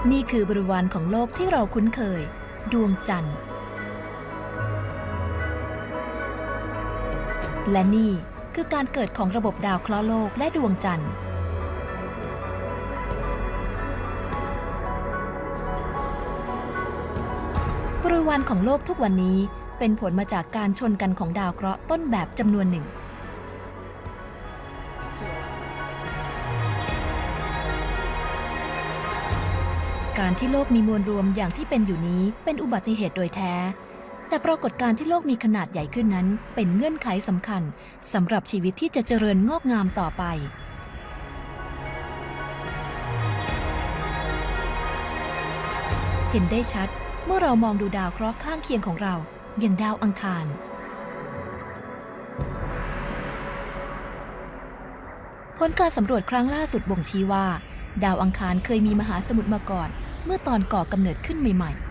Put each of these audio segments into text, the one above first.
นี่คือบริวารของโลกที่เราคุ้นเคยดวงจันทร์และนี่คือการเกิดของระบบดาวเคราะห์โลกและดวงจันทร์บริวารของโลกทุกวันนี้เป็นผลมาจากการชนกันของดาวเคราะห์ต้นแบบจำนวนหนึ่งการที่โลกมีมวลรวมอย่างที่เป็นอยู่นี้เป็นอุบัติเหตุโดยแท้แต่ปรากฏการณ์ที่โลกมีขนาดใหญ่ขึ้นนั้นเป็นเงื่อนไขสำคัญสำหรับชีวิตที่จะเจริญงอกงามต่อไปเห็นได้ชัดเมื่อเรามองดูดาวเคราะห์ข้างเคียงของเราอย่างดาวอังคารผลการสำรวจครั้งล่าสุดบ่งชี้ว่าดาวอังคารเคยมีมหาสมุทรมาก่อนเมื่อตอนก่อกำเนิดขึ้นใหม่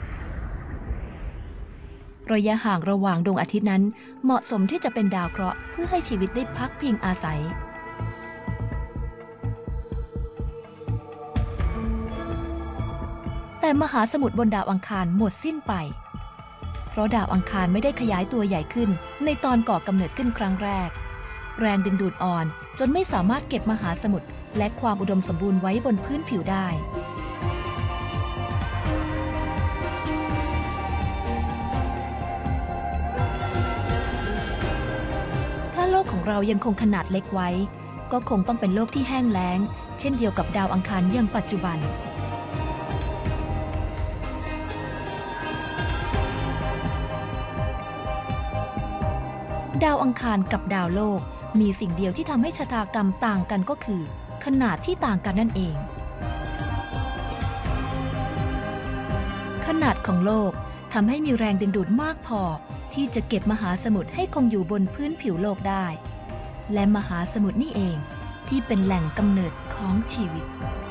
ๆระยะห่างระหว่างดวงอาทิตย์นั้นเหมาะสมที่จะเป็นดาวเคราะห์เพื่อให้ชีวิตได้พักพิงอาศัยแต่มหาสมุทรบนดาวอังคารหมดสิ้นไปเพราะดาวอังคารไม่ได้ขยายตัวใหญ่ขึ้นในตอนก่อกำเนิดขึ้นครั้งแรกแรงดึงดูดอ่อนจนไม่สามารถเก็บมหาสมุทรและความอุดมสมบูรณ์ไว้บนพื้นผิวได้ถ้าโลกของเรายังคงขนาดเล็กไว้ก็คงต้องเป็นโลกที่แห้งแล้งเช่นเดียวกับดาวอังคารอย่างปัจจุบันดาวอังคารกับดาวโลกมีสิ่งเดียวที่ทำให้ชะตากรรมต่างกันก็คือขนาดที่ต่างกันนั่นเองขนาดของโลกทำให้มีแรงดึงดูดมากพอที่จะเก็บมหาสมุทรให้คงอยู่บนพื้นผิวโลกได้และมหาสมุทรนี่เองที่เป็นแหล่งกำเนิดของชีวิต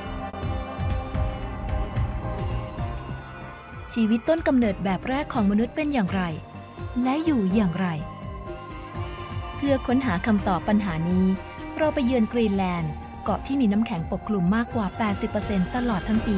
ชีวิตต้นกำเนิดแบบแรกของมนุษย์เป็นอย่างไรและอยู่อย่างไรเพื่อค้นหาคำตอบปัญหานี้เราไปเยือนกรีนแลนด์เกาะที่มีน้ำแข็งปกคลุมมากกว่า 80% ตลอดทั้งปี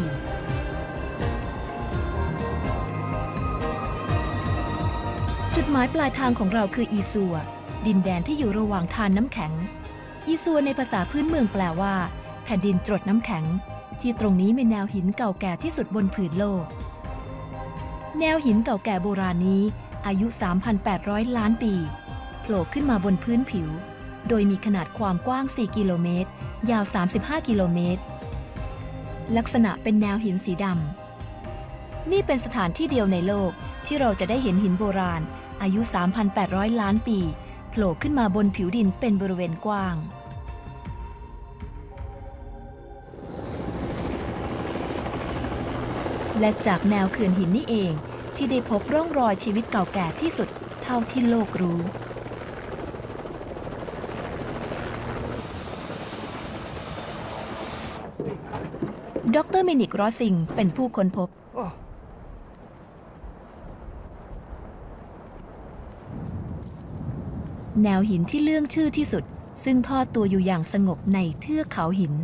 จุดหมายปลายทางของเราคืออีซัวดินแดนที่อยู่ระหว่างทานน้ำแข็งอีซัวในภาษาพื้นเมืองแปลว่าแผ่นดินตรดน้ำแข็งที่ตรงนี้มีแนวหินเก่าแก่ที่สุดบนผืนโลกแนวหินเก่าแก่โบราณนี้อายุ 3,800 ล้านปีโผล่ขึ้นมาบนพื้นผิวโดยมีขนาดความกว้าง 4 กิโลเมตรยาว 35 กิโลเมตรลักษณะเป็นแนวหินสีดำนี่เป็นสถานที่เดียวในโลกที่เราจะได้เห็นหินโบราณอายุ 3,800 ล้านปีโผล่ขึ้นมาบนผิวดินเป็นบริเวณกว้างและจากแนวเขื่อนหินนี่เองที่ได้พบร่องรอยชีวิตเก่าแก่ที่สุดเท่าที่โลกรู้ดร.มินิก รอสซิงเป็นผู้ค้นพบแนวหินที่เลื่องชื่อที่สุดซึ่งทอดตัวอยู่อย่างสงบในเทือกเขาหิน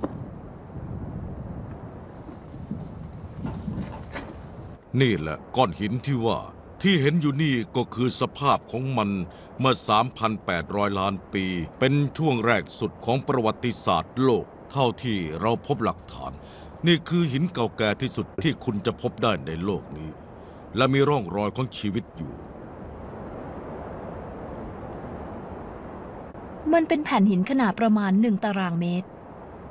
นี่แหละก้อนหินที่ว่าที่เห็นอยู่นี่ก็คือสภาพของมันเมื่อ 3,800 ล้านปีเป็นช่วงแรกสุดของประวัติศาสตร์โลกเท่าที่เราพบหลักฐานนี่คือหินเก่าแก่ที่สุดที่คุณจะพบได้ในโลกนี้และมีร่องรอยของชีวิตอยู่มันเป็นแผ่นหินขนาดประมาณ1 ตารางเมตร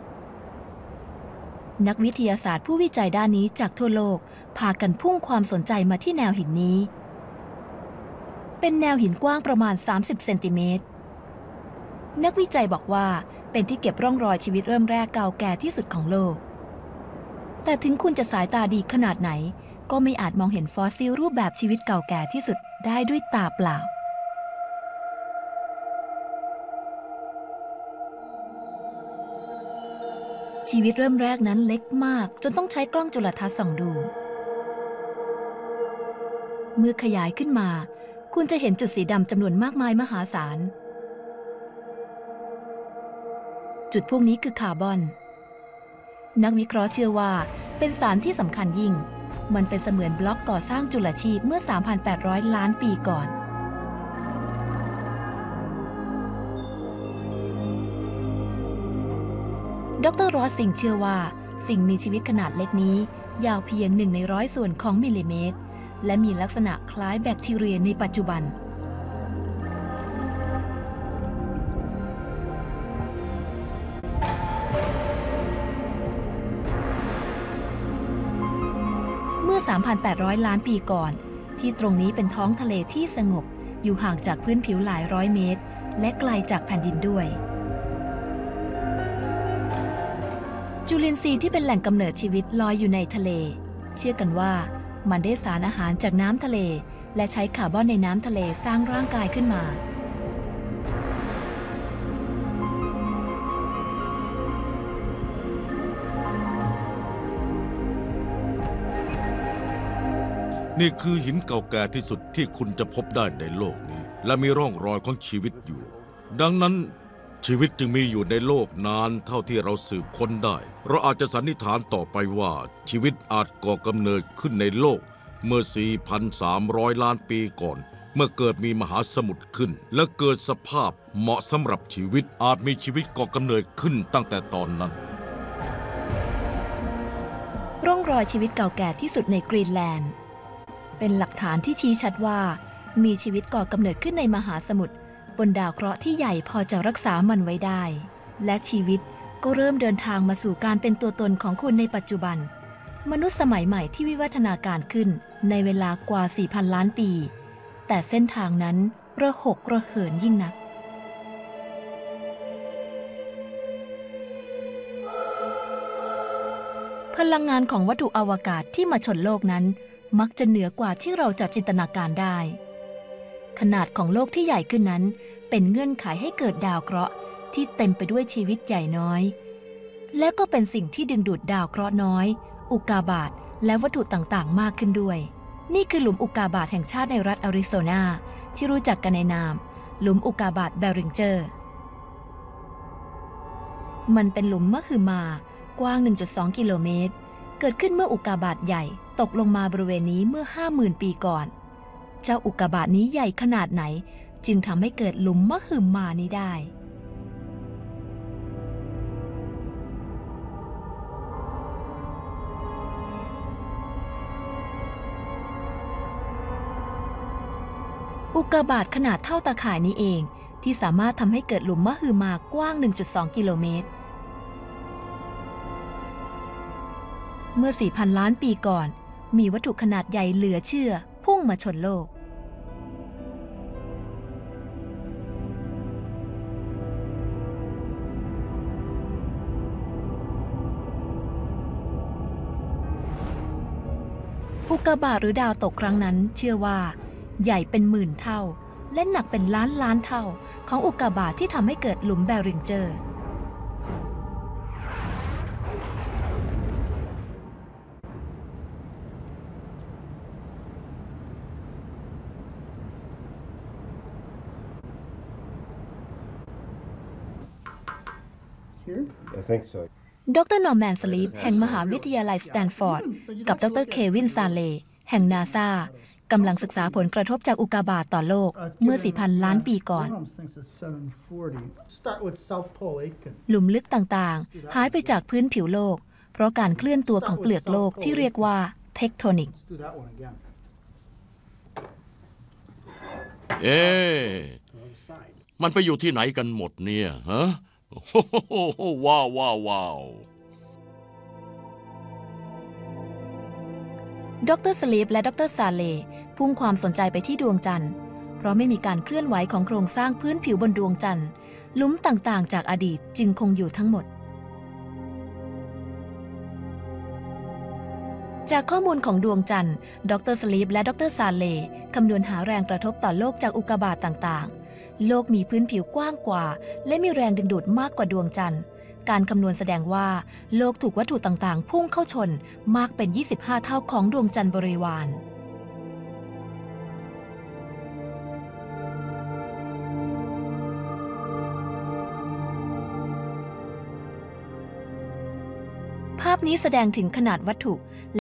นักวิทยาศาสตร์ผู้วิจัยด้านนี้จากทั่วโลกพากันพุ่งความสนใจมาที่แนวหินนี้เป็นแนวหินกว้างประมาณ30 เซนติเมตรนักวิจัยบอกว่าเป็นที่เก็บร่องรอยชีวิตเริ่มแรกเก่าแก่ที่สุดของโลกแต่ถึงคุณจะสายตาดีขนาดไหนก็ไม่อาจมองเห็นฟอสซิลรูปแบบชีวิตเก่าแก่ที่สุดได้ด้วยตาเปล่าชีวิตเริ่มแรกนั้นเล็กมากจนต้องใช้กล้องจุลทรรศน์ส่องดูเมื่อขยายขึ้นมาคุณจะเห็นจุดสีดำจำนวนมากมายมหาศาลจุดพวกนี้คือคาร์บอนนักวิเคราะห์เชื่อว่าเป็นสารที่สำคัญยิ่งมันเป็นเสมือนบล็อกก่อสร้างจุลชีพเมื่อ 3,800 ล้านปีก่อนดร.รอสซิงเชื่อว่าสิ่งมีชีวิตขนาดเล็กนี้ยาวเพียง1 ใน 100 ส่วนของมิลลิเมตรและมีลักษณะคล้ายแบคทีเรียในปัจจุบันเมื่อ 3,800 ล้านปีก่อนที่ตรงนี้เป็นท้องทะเลที่สงบอยู่ห่างจากพื้นผิวหลายร้อยเมตรและไกลจากแผ่นดินด้วยจุลินทรีย์ที่เป็นแหล่งกำเนิดชีวิตลอยอยู่ในทะเลเชื่อกันว่ามันได้สารอาหารจากน้ำทะเลและใช้คาร์บอนในน้ำทะเลสร้างร่างกายขึ้นมานี่คือหินเก่าแก่ที่สุดที่คุณจะพบได้ในโลกนี้และมีร่องรอยของชีวิตอยู่ดังนั้นชีวิตจึงมีอยู่ในโลกนานเท่าที่เราสืบค้นได้เราอาจจะสันนิษฐานต่อไปว่าชีวิตอาจก่อกำเนิดขึ้นในโลกเมื่อ 4,300 ล้านปีก่อนเมื่อเกิดมีมหาสมุทรขึ้นและเกิดสภาพเหมาะสำหรับชีวิตอาจมีชีวิตก่อกำเนิดขึ้นตั้งแต่ตอนนั้นร่องรอยชีวิตเก่าแก่ที่สุดในกรีนแลนด์เป็นหลักฐานที่ชี้ชัดว่ามีชีวิตก่อกำเนิดขึ้นในมหาสมุทรบนดาวเคราะห์ที่ใหญ่พอจะรักษามันไว้ได้และชีวิตก็เริ่มเดินทางมาสู่การเป็นตัวตนของคุณในปัจจุบันมนุษย์สมัยใหม่ที่วิวัฒนาการขึ้นในเวลากว่า 4,000 ล้านปีแต่เส้นทางนั้นระหกระเหินยิ่งนักพลังงานของวัตถุอวกาศที่มาชนโลกนั้นมักจะเหนือกว่าที่เราจะจินตนาการได้ขนาดของโลกที่ใหญ่ขึ้นนั้นเป็นเงื่อนไขให้เกิดดาวเคราะห์ที่เต็มไปด้วยชีวิตใหญ่น้อยและก็เป็นสิ่งที่ดึงดูดดาวเคราะห์น้อยอุกกาบาตและวัตถุต่างๆมากขึ้นด้วยนี่คือหลุมอุกกาบาตแห่งชาติในรัฐอาริโซนาที่รู้จักกันในนามหลุมอุกกาบาตแบริงเจอร์มันเป็นหลุมมหึมากว้าง 1.2 กิโลเมตรเกิดขึ้นเมื่ออุกกาบาตใหญ่ตกลงมาบริเวณนี้เมื่อ 50,000 ปีก่อนเจ้าอุกกาบาตนี้ใหญ่ขนาดไหนจึงทำให้เกิดหลุมมหึมานี้ได้อุกกาบาตขนาดเท่าตาข่ายนี้เองที่สามารถทำให้เกิดหลุมมหึมากว้าง 1.2 กิโลเมตรเมื่อ 4,000 ล้านปีก่อนมีวัตถุขนาดใหญ่เหลือเชื่อพุ่งมาชนโลกอุกกาบาตหรือดาวตกครั้งนั้นเชื่อว่าใหญ่เป็นหมื่นเท่าและหนักเป็นล้านล้านเท่าของอุกกาบาตที่ทำให้เกิดหลุมแบริงเจอร์ดร.นอร์แมน สลีฟแห่งมหาวิทยาลัยสแตนฟอร์ดกับดร.เควิน ซาเลแห่งนาซากำลังศึกษาผลกระทบจากอุกกาบาตต่อโลกเมื่อ 4,000 ล้านปีก่อนหลุมลึกต่างๆหายไปจากพื้นผิวโลกเพราะการเคลื่อนตัวของเปลือกโลกที่เรียกว่าเทคโทนิกมันไปอยู่ที่ไหนกันหมดเนี่ยฮะว้าวว้าวว้าวดร.สลีฟและดร.ซาเลพุ่งความสนใจไปที่ดวงจันทร์เพราะไม่มีการเคลื่อนไหวของโครงสร้างพื้นผิวบนดวงจันทร์หลุมต่างๆจากอดีตจึงคงอยู่ทั้งหมดจากข้อมูลของดวงจันทร์ดร.สลีฟและดร.ซาเลคำนวณหาแรงกระทบต่อโลกจากอุกกาบาตต่างๆโลกมีพื้นผิวกว้างกว่าและมีแรงดึงดูดมากกว่าดวงจันทร์การคำนวณแสดงว่าโลกถูกวัตถุต่างๆพุ่งเข้าชนมากเป็น 25 เท่าของดวงจันทร์บริวารภาพนี้แสดงถึงขนาดวัตถุ